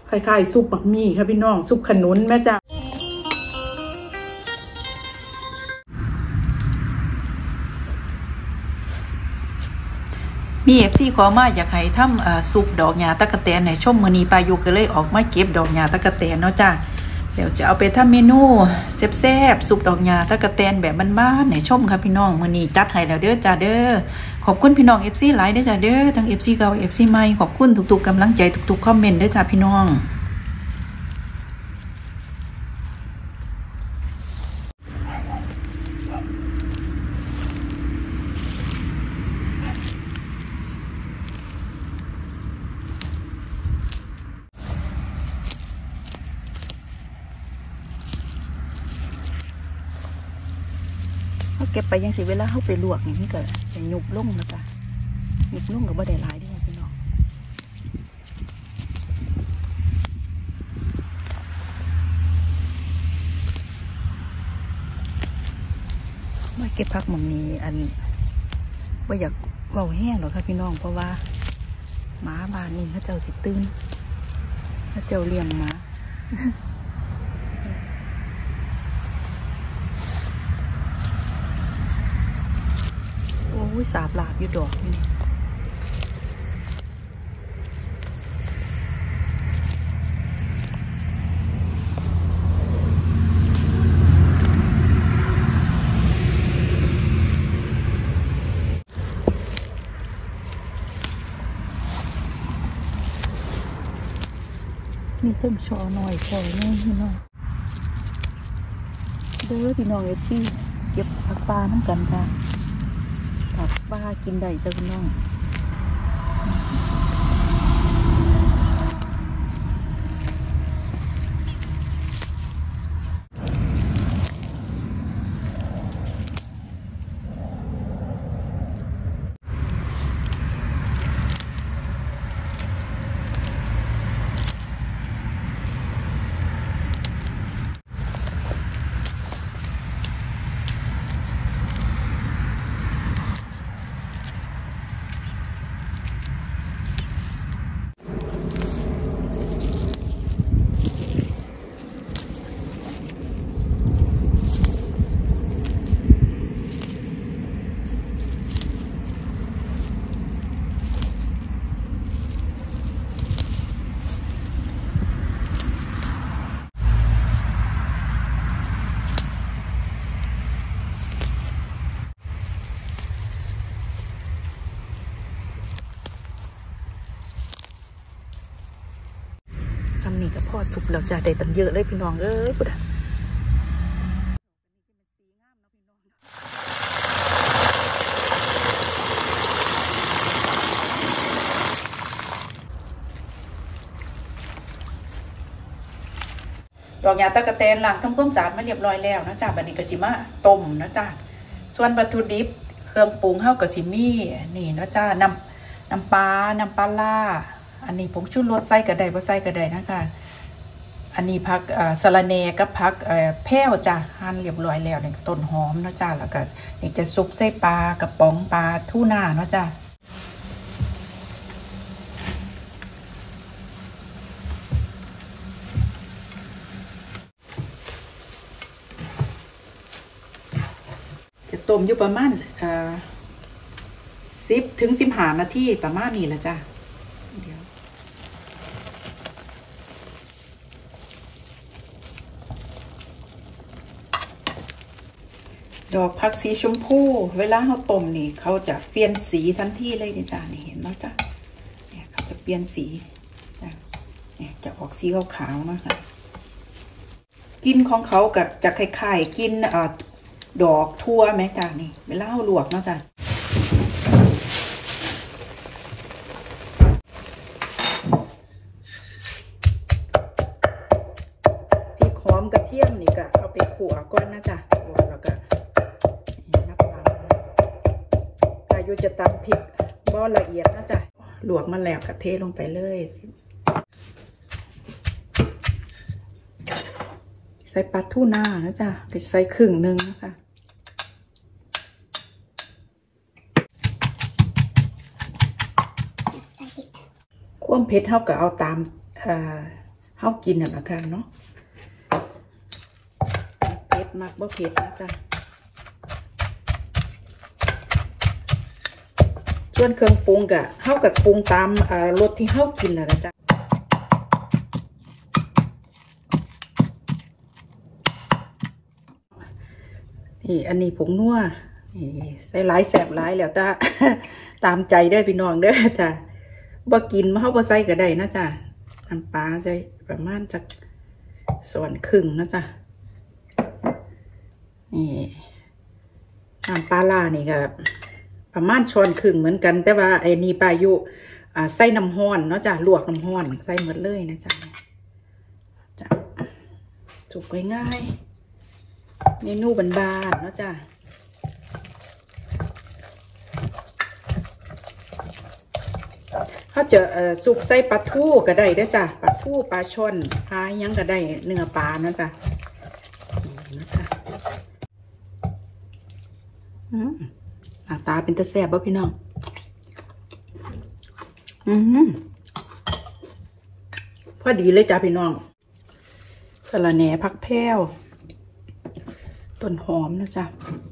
คล้ายๆซุปบักมี่ค่ะพี่น้องซุปขนุนแม่จ้ามีFCขอมาอยากให้ทำซุปดอกหญ้าตะกะแตนในช่วงมื้อนี้ปายุก็เลยออกมาเก็บดอกหญ้าตะกะแตนเนาะจ้าเดี๋ยวจะเอาไปทำเมนูแซ่บๆซุปดอกหญ้าตะกะแตนแบบบ้านๆในชมค่ะพี่น้องมื้อนี้จัดให้แล้วเด้อจ้าเด้อขอบคุณพี่น้อง FC หลายเด้อจ้าเด้อทั้ง FC เก่า FC ใหม่ขอบคุณทุกๆกำลังใจทุกๆคอมเมนต์เด้อจ้าพี่น้องเขาเก็บไปยังสิเวลาเขาไปลวกอย่างนี้ก็จะหยุบลุ่งนะจ๊ะหยุบลุ่งกับบ่ได้หลายด้วยพี่น้องมาเก็บผักหม่องนี้อันว่าอยากเบาแห้งหรอกค่ะพี่น้องเพราะว่าหมาบ้านนี้เขาเจ้าสิตื่นเขาเจ้าเลี้ยงหมาโอ้ยสาบลาบอยู่ดอกนี่มีต้นชอหน่อยชอแน่พี่น้องเด้อพี่น้องที่เก็บผักปลาน้ำกันค่ะผักปลากินได้จ้ะพี่น้องซ้ำนี่ก็พอสุกแล้วจะได้ตั้งเยอะเลยพี่น้องเอ้ยปุ๊ดดอกหญ้าตะกะแตนล้างทำความสะอาดมาเรียบร้อยแล้วนะจ๊ะบัดนี้ก็สิมาต้มนะจ๊ะส่วนวัตถุดิบเครื่องปรุงเฮาก็สิมีนี่นะจ๊ะน้ำปลาล่าอันนี้ผงชูรสใส่ก็ได้บ่ใส่ก็ได้นะคะอันนี้ผักสะระแหน่กับผักแพร่วจ้ะหั่นเรียบร้อยแล้วนี่ต้นหอมนะจ๊ะแล้วก็นี่จะซุปใส่ปลากระป๋องปลาทูน่านะจ๊ะจะต้มอยู่ประมาณ10 ถึง 15 นาทีประมาณนี้แหละจ้ะดอกผักสีชมพูเวลาเขาต้มนี่เขาจะเปลี่ยนสีทันทีเลยนี่จ้ะนี่เห็นไหมจ้ะเนี่ยเขาจะเปลี่ยนสีเนี่ยจะออกสีขาวๆนะคะกินของเขากับจะคล้ายๆกินดอกทั่วไหมจ้ะนี่เวลาเขาลวกเนาะจ้ะพริกหอมกระเทียมนี่ก็เอาไปขั่วก่อนนะจ้ะแล้วก็นับตามอายุจะตำพริกบ่ละเอียดนะจ้ะลวกมาแล้วก็เทลงไปเลยใส่ปลาทูน่านะจ้ะไปใส่ครึ่งนึงนะคะความเผ็ดเท่ากับเอาตามเฮากินน่ะค่ะเนาะเผ็ดมากบ่เผ็ดนะจ๊ะส่วนเครื่องปรุงกะเฮากับปรุงตามรสที่เฮากินน่ะนะจ๊ะนี่อันนี้ผงนัวนี่ใส่หลายแสบหลายแล้วจ้ะ ตามใจเด้อพี่น้องเด้อจ้ะบ่กินมาเฮาบ่ใส่ก็ได้นะจ๊ะน้ำปลาใส่ประมาณจักส่วนครึ่งนะจ๊ะนี่น้ำปลาล่านี่ก็ประมาณช้อนครึ่งเหมือนกันแต่ว่าไอ้นี่ปลายุใส่น้ำห้อนเนาะจ้ะลวกน้ำห้อนใส่หมดเลยนะจ๊ะสุกง่ายๆเมนูบานๆเนาะจ้ะเขาจะสุกใส่ปลาทูก็ได้ด้วยจ้ะปลาทูปลาช่อนปลายังก็ได้เนื้อปลาเนาะจ้ะหน้าตาเป็นตะแซ่บบ่พี่น้องพอดีเลยจ้ะพี่น้องสะระแหน่ผักแพรวต้นหอมนะจ๊ะ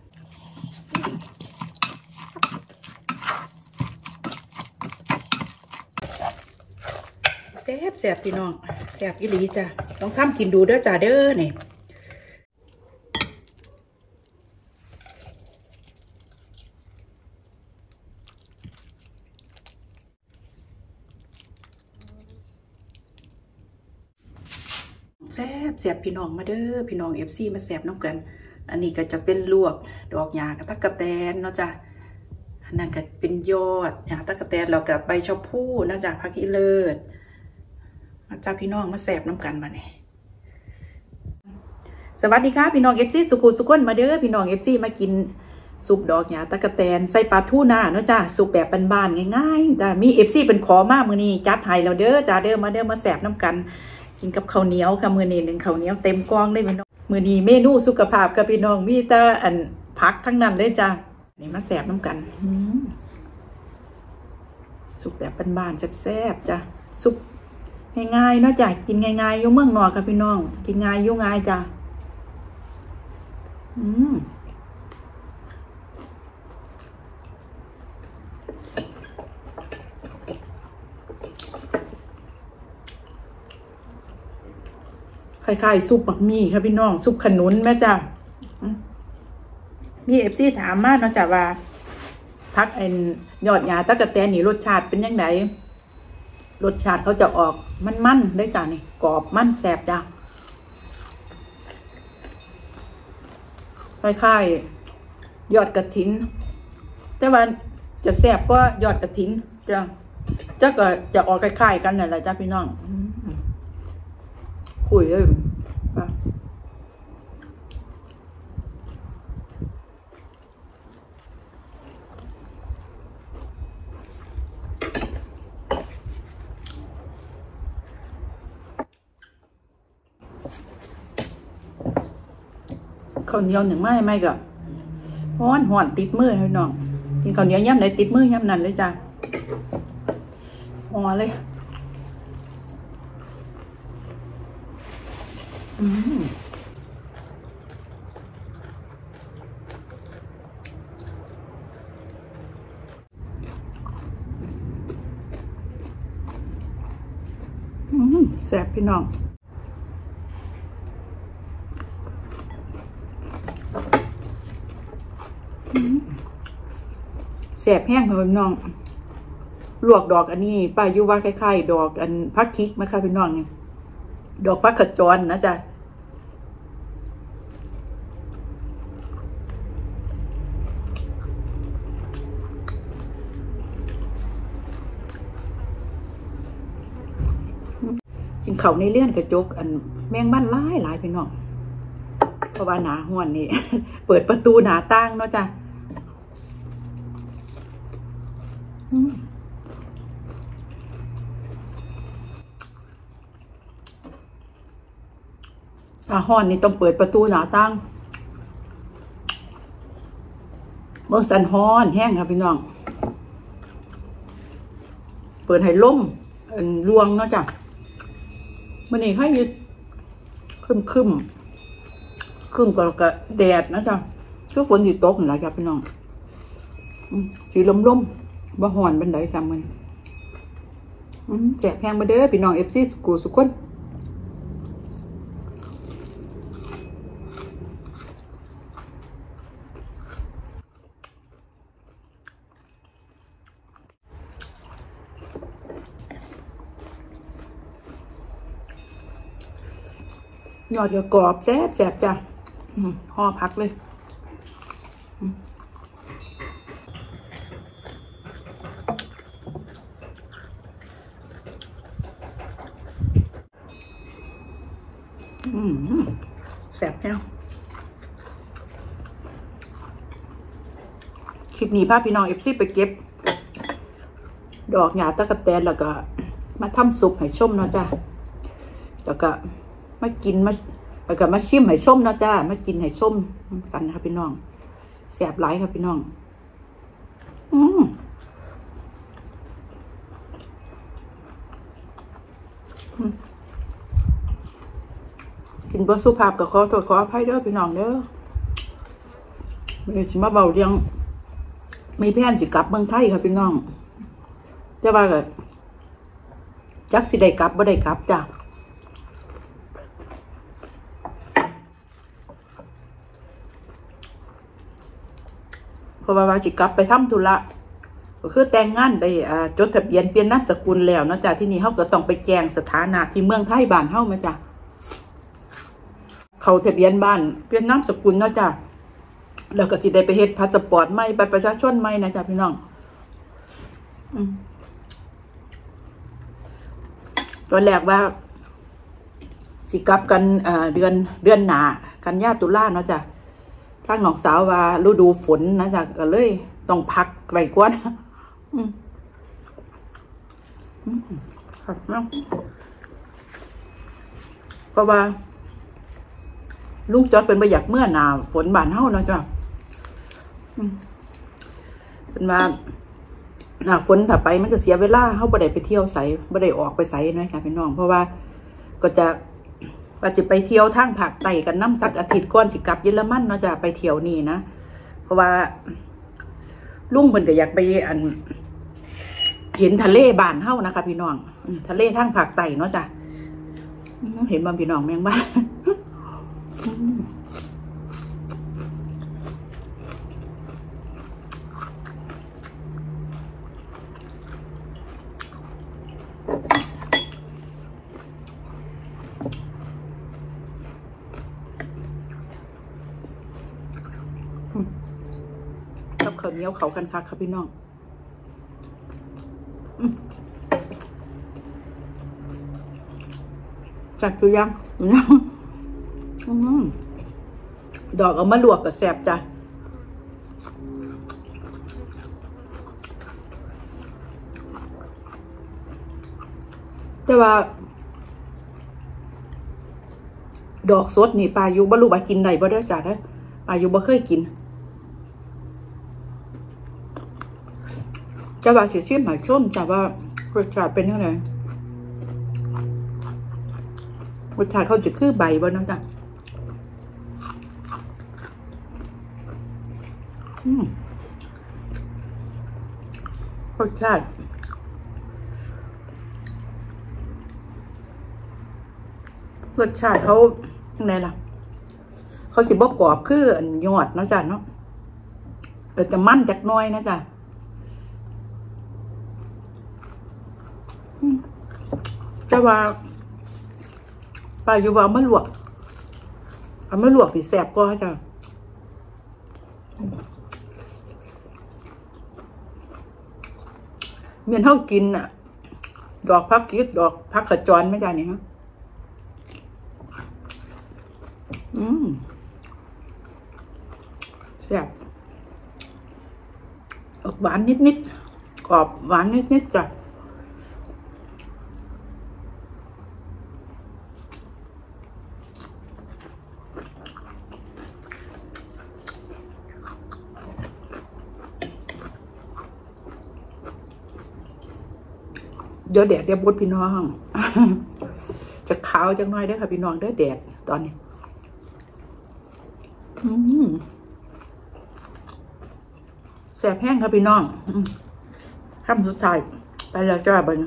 แซ่บพี่น้องแซ่บอีหลีจ้ะต้องทำกินดูเด้อจ้ะเด้อเนี่ยแซ่บพี่น้องมาเด้อพี่น้องFCมาแซ่บน้ำกันอันนี้ก็จะเป็นลวกดอกหญ้ากระตักกะแตนเนาะจ้ะอันนั้นก็เป็นยอดหญ้าตะกะแตนเรากับใบชะพูนะจ้ะผักอีเลิศมาจ้าพี่น้องมาแซ่บน้ำกันมาเนี่ยสวัสดีค่ะพี่น้องFCสุขุสุขนมาเด้อพี่น้องFCมากินซุปดอกหญ้าตะกะแตนใส่ปลาทูน่าเนาะจ้ะซุปแบบบ้านๆง่ายๆจ้ะมี FCเป็นขอมากมื้อนี้จัดให้เราเด้อจ้าเด้อมาแซ่บน้ำกันกินกับข้าวเหนียวค่ะมื้อนี้1ข้าวเหนียวเต็มกล่องได้พี่น้องมื้อนี้เมนูสุขภาพกับพี่น้องมีแต่อันผักทั้งนั้นเลยจ้ะนี่มาแซ่บน้ำกันซุปแบบบ้านๆแซ่บๆจ้ะซุปง่ายๆเนาะจ้ะกินง่ายๆอยู่เมืองนอกค่ะพี่น้องกินง่ายอยู่ง่ายจ้ะคล้ายๆซุปบักมี่ค่ะพี่น้องซุปขนุนแม่จ้ะมีFCถามมาเนาะจ้ะว่าพักยอดหญ้าตะกะแตนนี่รสชาติเป็นยังไงรสชาติเขาจะออกมันๆได้จ้ะนี่กรอบมันแซ่บจ้ะคล้ายๆยอดกระถินแต่ว่าจะแซ่บกว่ายอดกระถินจ้ะก็จะออกคล้ายๆกันนั่นแหละจ้ะพี่น้องคุยเลยข้าวเหนียวหนึ่งไม่ก็ห่อนติดมือพี่น้องกินข้าวเหนียวย่ำไหนติดมือย่ำนั่นเลยจ้ะห่อเลยแซ่บพี่น้องแซ่บแห้งเลยพี่น้องลวกดอกอันนี้ป้ายุว่าคล้ายๆดอกอันพักคิกไหมคะพี่น้องเนี่ยดอกพักขจรนะจ๊ะกินเขาในเลื่อนกระจกอันแมงบ้านหลายพี่น้องเพราะว่าหนาห้วนนี่ เปิดประตูหนาตั้งเนาะจ้ะห้อนนี่ต้องเปิดประตูหนาตั้งเมื่อสันห้อนแห้งครับพี่น้องเปิดให้ล่มลวงเนาะจ้ะมันนี่ให้ยึดคึมก็แดดนะจ๊ะช่วงฝนสีตกนะจ๊ะพี่น้องสีลมบ่ห่อนบันไดจำมันแจกแพงมาเด้อพี่น้องFCสุกุสุกคนยอดกรอบแซ่บจ้ะห่อพักเลยแซ่บแน่คลิปนี้พาพี่น้องFCไปเก็บดอกหญ้าตะกะแตนแล้วก็มาทำซุปให้ชมเนาะจ้ะแล้วก็มากินแล้วก็มาชิมให้ชมเนาะจ้ามากินให้ชมกันครับพี่น้องแซ่บหลายครับพี่น้องกินบ่สุภาพก็ขอโทษขออภัยเด้อพี่น้องเด้อมื้อนี้สิมาเว้าเรื่องมีแผนสิกลับเมืองไทยครับพี่น้องแต่ว่าก็จักสิได้กลับบ่ได้กลับจ้ะเพราะว่าสิกลับไปทำธุระก็คือแต่งงานได้จดทะเบียนเปลี่ยนนามสกุลแล้วเนาะจ้ะที่นี่เฮาก็ต้องไปแจ้งสถานะที่เมืองไทยบ้านเฮามาจ้ะเข้าทะเบียนบ้านเปลี่ยนนามสกุลเนาะจ้ะแล้วก็สิได้ไปเฮ็ดพาสปอร์ตใหม่บัตรประชาชนใหม่นะจ้ะพี่น้องตอนแรกว่าสิกลับกันเดือนหน้ากันยาตุลาเนาะจ้ะทางน้องสาวว่าฤดูฝนนะจ๊ะก็เลยต้องพักไว้ก่อนครับเนาะเพราะว่าลูกจอดเป็นประหยัดเมื่อหนาฝนบานเฮาเนาะจ้ะเป็นว่าหนาฝนถ้าไปมันจะเสียเวลาเฮาบ่ได้ไปเที่ยวไสบ่ได้ออกไปไสนะคะพี่น้องเพราะว่าก็จะว่าจะไปเที่ยวทางภาคใต้กันน้ำสักอาทิตย์ก่อนสิกลับเยอรมันเนาะจะไปเที่ยวนี่นะเพราะว่าลุงเพิ่นก็อยากไปเห็นทะเลบ้านเฮานะคะพี่น้องทะเลทางภาคใต้เนาะจ้ะเห็นบ่พี่น้องแม่งบ้ากับข้าวเหนียวเขากันพักครับพี่น้องจัดตัวยังดอกเอามาลวกกับแซ่บจ้ะแต่ว่าดอกสดนี่ปลาอยู่บ่รู้ว่ากินได้บ่ได้จ้ะนะปลาอยู่บ่เคยกินจะว่าสิชิมหอยส้มแต่ว่ารสชาติเป็นยังไงรสชาติเขาจะคือใบบ่นะจ๊ะรสชาติเขายังไงล่ะเขาสิบ่กรอบคือยอดนะจ๊ะเนาะจะมั่นจักน้อยนะจ๊ะจะว่าปลาอยู่ว่าเอามาลวกสิแซ่บกว่าจ้ะเมียนเฮากินดอกพักกีดดอกพักขจรไม่จ้ะนี่ฮะแซ่บออกหวานนิดกรอบหวานนิดจ้ะเดี๋ยวแดดเดี๋ยวบดพี่น้องจะขาวๆจังน้อยได้ค่ะพี่น้องได้แดดตอนนี้แสบแห้งค่ะพี่น้องคำสุดท้ายไปแล้วจ้าบัน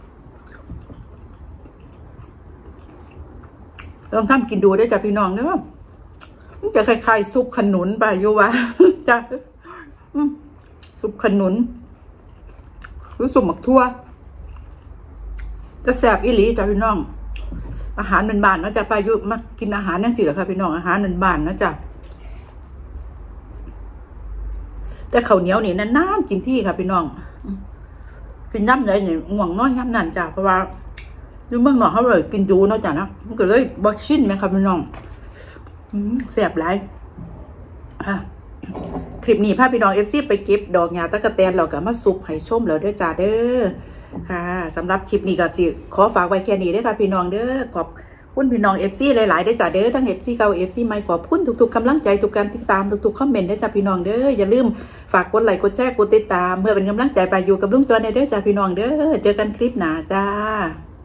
ลองทำกินดูได้จ้ะพี่น้องเนอะมันจะคล้ายๆซุปขนุนไปอยู่วะจ้ะซุปขนุนหรือซุปหมักทั่วจะแสบอีหลีจ้ะพี่น้องอาหารเป็นบ้านนะจ๊ะปายุมากินอาหารนั่งสิเหรอค่ะพี่น้องอาหารเป็นบ้านนะจ๊ะแต่ข้าวเหนียวนี่นานๆกินที่ค่ะพี่น้องกินย่ำเลยเนี่ยง่วงน้อยย่ำนั่นจ้ะเพราะว่าอยู่เมืองนอกเขาเลยกินดูเนาะจ้ะนะมันก็เลยบักชิ้นไหมค่ะพี่น้องแสบหลายคลิปนี้พาพี่น้องFCไปเก็บดอกหญ้าตะกะแตนเราก็มาซุปให้ชมแล้วเด้อจ้าเด้อค่ะสำหรับคลิปนี้ก็จิขอฝากไว้แค่นี้เด้อค่ะพี่น้องเด้อขอบคุณพี่น้องFCหลายๆเด้อจ้าเด้อทั้ง FC เก่า FC ใหม่ขอบคุณทุกๆกำลังใจทุกการติดตามทุกๆคอมเมนต์เด้อจ้าพี่น้องเด้ออย่าลืมฝากกดไลค์กดแชร์กดติดตามเพื่อเป็นกำลังใจไปอยู่กับลุงจวนเด้อจ้าพี่น้องเด้อเจอกันคลิปหน้าจ้า